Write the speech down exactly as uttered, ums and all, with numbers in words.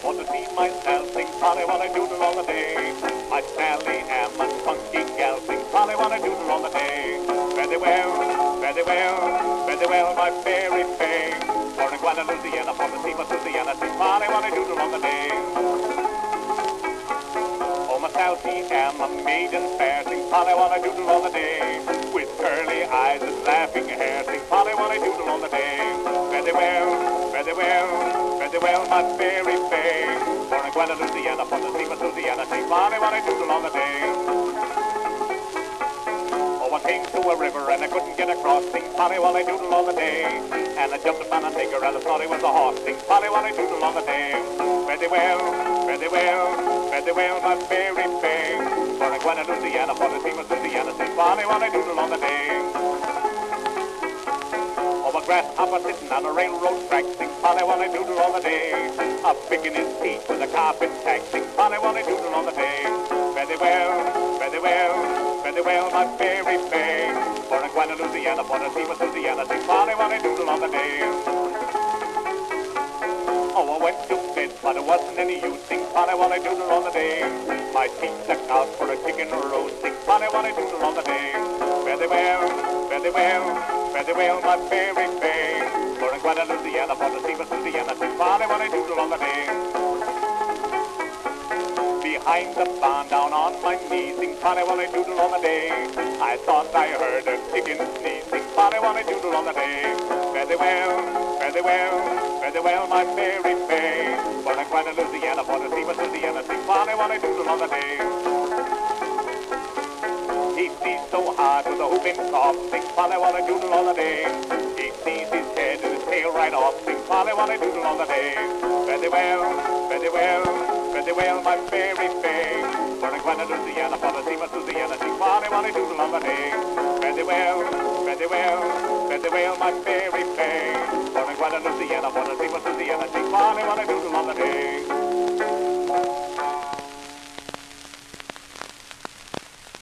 Want to see my Sal sing Polly-Wolly-Doodle all the day. My Sally am a funky gal sing Polly-Wolly-Doodle all the day. Very well, very well, very well, my fairy fay. Born in Guadalupe, Louisiana, for the sea, my Louisiana, sing Polly-Wolly-Doodle all the day. Oh, my Sal, she am a maiden fair, sing Polly-Wolly-Doodle all the day. With curly eyes and laughing hair, sing Polly-Wolly-Doodle all the day. Very well, very well, very well, my fairy fay. Born in Guadalupe, Louisiana, for the sea, my Louisiana, sing Polly-Wolly-Doodle all the day. Oh, I came to a river and I couldn't get across, sing Polly-Wolly-Doodle all the day. And I jumped upon a nigger and I thought he was a horse, sing Polly-Wolly-Doodle all the day. Very well, very well, very well, my fairy fay. Born in Guadalupe, Louisiana, for the sea, my Louisiana, sing Polly-Wolly-Doodle all the day. Oh, a grasshopper sitting on a railroad track, sing Polly-Wolly-Doodle all the day. A picking his teeth with a carpet tack, sing Polly-Wolly-Doodle all the day. Very well, very well, very well, my fairy fay. Born in Guadalupe, Louisiana, for the sea, my Louisiana, sing Polly-Wolly-Doodle all the day. Oh, I went to bed, but it wasn't any use, sing Polly-Wolly-Doodle all the day. My teeth stuck out for a chicken roast, sing Polly-Wolly-Doodle all the day. Very well, very well, very well, my fairy fay. Born in Guadalupe, Louisiana, for the sea, my Louisiana, sing Polly-Wolly-Doodle all the day. Behind the barn, down on my knees, sing Polly-Wolly-Doodle all the day. I thought I heard a chicken sneeze, sing Polly-Wolly-Doodle all the day. Very well, very well, very well, my fairy fay. Born in Guadalupe, Louisiana, for the sea, my Louisiana, sing Polly-Wolly-Doodle all the day. He sees so hard with a whooping cough, sing Polly-Wolly-Doodle all the day. He sees his head and his tail right off, sing Polly-Wolly-Doodle all the day. Very well, very well, very well, my fairy fay. Born in Guadalupe, Louisiana, for the sea, my Louisiana, sing Polly-Wolly-Doodle all the day. Very well, very well, very well, my fairy fay.